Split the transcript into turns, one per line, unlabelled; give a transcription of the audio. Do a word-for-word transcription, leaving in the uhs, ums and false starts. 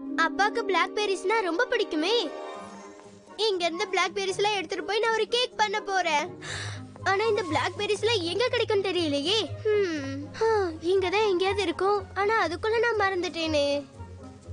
அப்பாக்கு பிளாக் பெரிஸ்னா ரொம்ப பிடிக்குமே. இங்க இருந்து பிளாக் பெரிஸ் எல்லாம் எடுத்துட்டு போய் நான் ஒரு கேக் பண்ண போறேன். ஆனா இந்த பிளாக் பெரிஸ் எல்லாம் எங்க கிடைக்கும் தெரியலையே. இங்கதான் எங்கேயாவது இருக்கும். ஆனா அதுக்குள்ள நான் மறந்துட்டேனே.